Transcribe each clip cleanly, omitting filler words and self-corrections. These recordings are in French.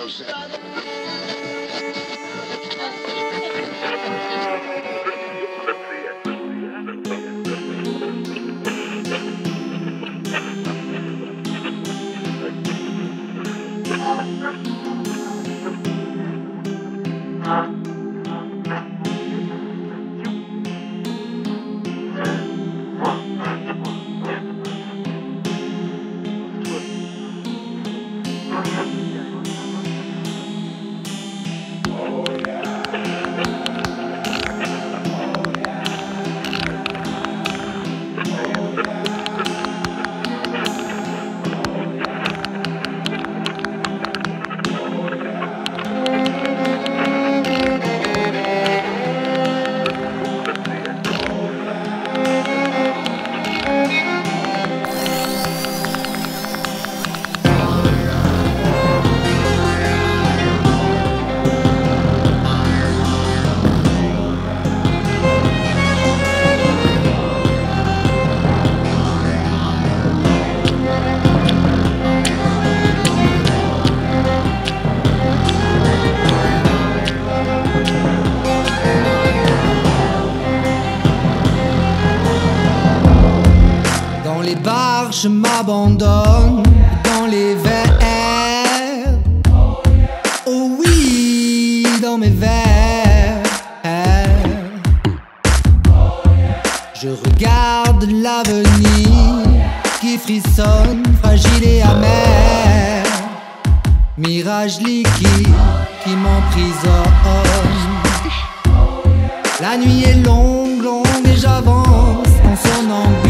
Je m'abandonne dans les verres. Oh oui, dans mes verres. Je regarde l'avenir qui frissonne, fragile et amer. Mirage liquide qui m'emprisonne. La nuit est longue, longue et j'avance en somnambule.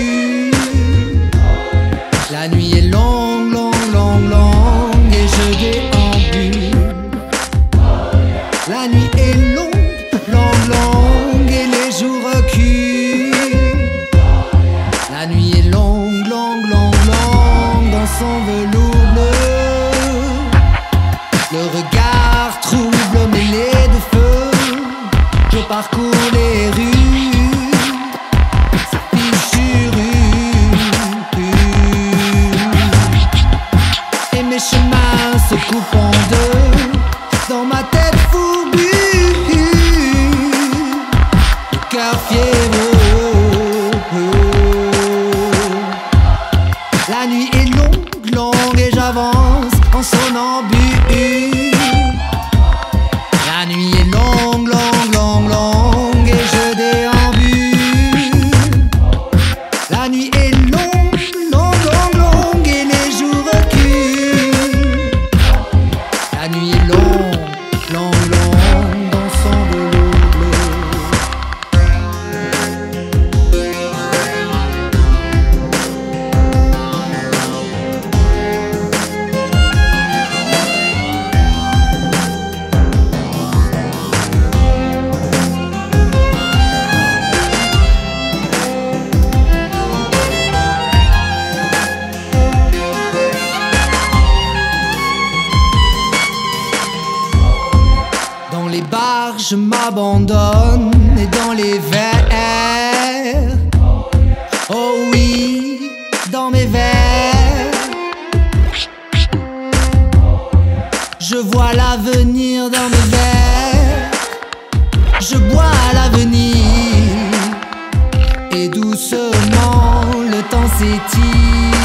La nuit est longue, longue, longue, longue et je déambule. La nuit est longue, longue, longue et les jours reculent. La nuit est longue, longue, longue, longue dans son velours bleu. Le regard trouble mêlé de feu. Je parcours les rues. Se coupe en deux dans ma tête fourbue, le cœur fiévreux. La nuit est longue, longue et j'avance en somnambule. La nuit est longue, longue, longue, longue et je déambule. La nuit est longue, longue, longue, longue et les jours reculent. La nuit est longue, longue, longue dans son velours bleu. Dans les bars, je m'abandonne et dans les verres. Oh oui, dans mes verres. Je vois l'avenir dans mes verres. Je bois l'avenir et doucement le temps s'étire.